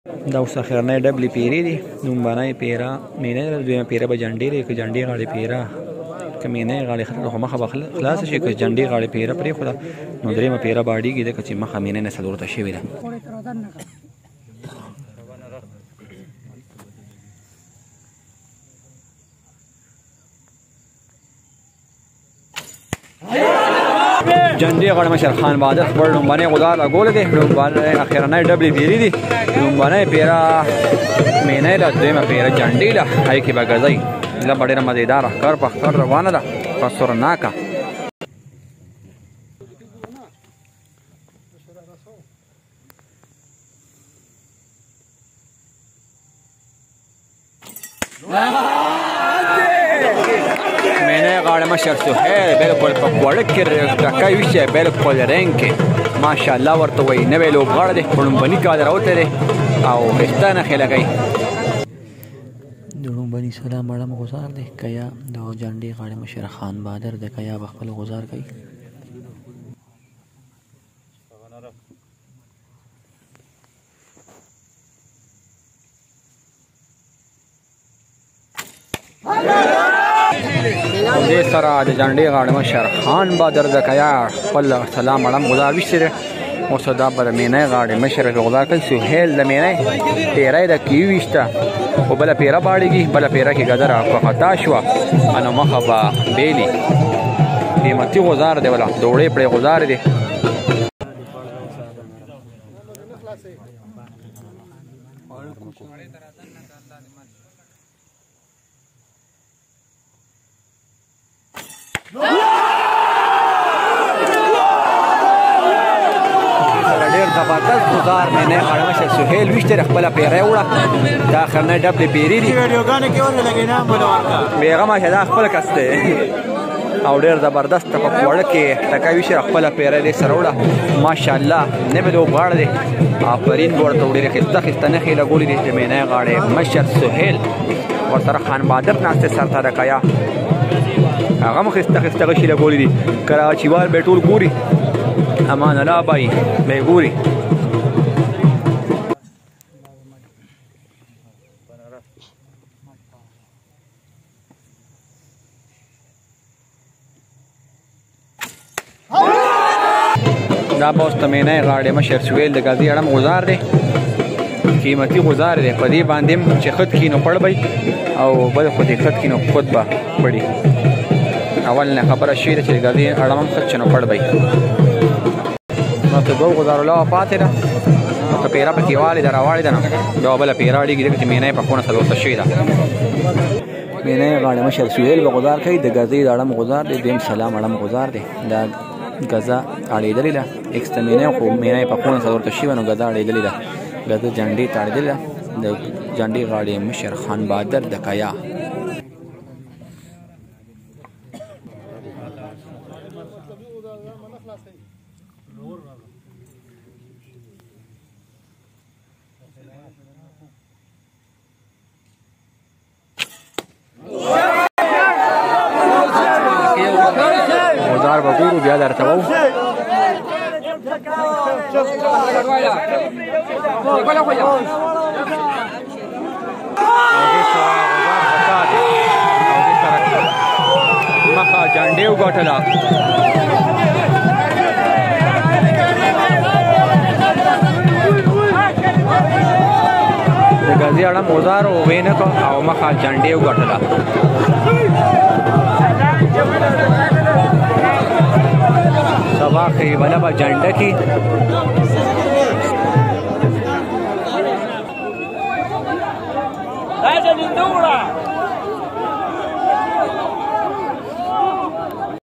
دا اوس اخرنۍ ډبلې پیرې دي. لومبنۍ پیره مینۍ ده، دویمه پیره به جنډې دی. که جنډې غاړې پیره که مینۍ غاړې خو مخه به خلاصه شي، که جنډې غاړې پیره پرېښوده نو درېیمه پیره باډېږي، ځکه چې مخه مینۍ نه څلور ته شوې ده. جنډې غاړه مشر خان بهادر خپل لومبنۍ غدار راګولی دی. لومبنۍ اخرنۍ ډبلې پیرې دي. لومبنۍ پیره مینۍ ده، دویمه پیره جنډې ده. هغې کې به ګزۍ لبه ډېره مزېداره ښکر په ښکر روانه ده، خطرناکه. مینۍ غاړه مشر سهیل بلکل په غوړه کې ټکی وشي، بلکل رنګ کې ماشاءالله ورته وایي. نوی لوبغاړی دی، په لومبني کال راوتلی دی او ښایسته نښې لګوي. د لومبني سلام اړم غزار دی. کیا د جنډې غاړې مشر خان بهادر دی. کیا به خپل غزار کوي. دې سره د جنډې غاړې مشر خان بهادر د کیا خپل سلام اړم غزار ویشتی دی. اوس دا به د مینۍ غاړې مشر غزار کوي. سهیل د مینۍ پیری ده کې وویشته، خو بله پیره باړېږي، بله پیره کې ګدره په خطا شوه نو مخه به بیلي. قیمتي غزار دی، ولا دوړې پړې غزار دی. ډېر زبردست غزار مینۍ غاړه مشر سهیل ویشتی دی. خپله پیری وړه. دا اخرنۍ ډبلې پیرې دي. بېغمه شه، دا خپل کس دی او ډېر زبردست په خوړه کې ټکی ویشي. خپله پیری دې سره وړه. ماشاءالله نوی لوبغاړی دی. آفرین به ورته ډېرې ښایسته ښایسته نښې لګولي دي. د مینۍ غاړې مشر سهیل ورسره خان بهادر ناست دی سر ته د کیا. هغه هم ښایسته ښایسته غشي لګولي دي. کراچیوال به یې ټول ګوري. امان الله بای به یې ګوري. دا به اوس د مینۍ غاړې مشر سهیل د ګازي اړم غزار دی. قیمتي غزار دی. په دې باندې هم چې خط کي نو پړ بی او بل خو دې خط کي نو خود به پړي. اول نه خبره شوې ده چې د ګازي اړم هم خط چې نو پړ بی. نو ته دوه غزارو لا پاتې ده، نو که پیره پکې والې ده راواړې ده نو بیا بله پیره اړېږي، ځکه چې مینۍ په خونه څلورته شوې ده. مینۍ غاړې مشر سهیل به غزار کوي. د ګازۍ د اړم غزار دی. دویم سلام اړم غزار دی. دا ګزه اړېدلې ده. اکس ته مینۍ خو مینۍ په خونه څلورته شوې نو ګزه اړېدلې ده. ګزه جنډې ته اړېدلې ده. د جنډې غاړې مشر خان بهادر د کیا. غزار به ګورو بیا درته وو. مخه جنډې وګټله. د ګازي اړم غزار ووې نه کړ او مخه جنډې وګټله. سبا خیبله به جنډه کې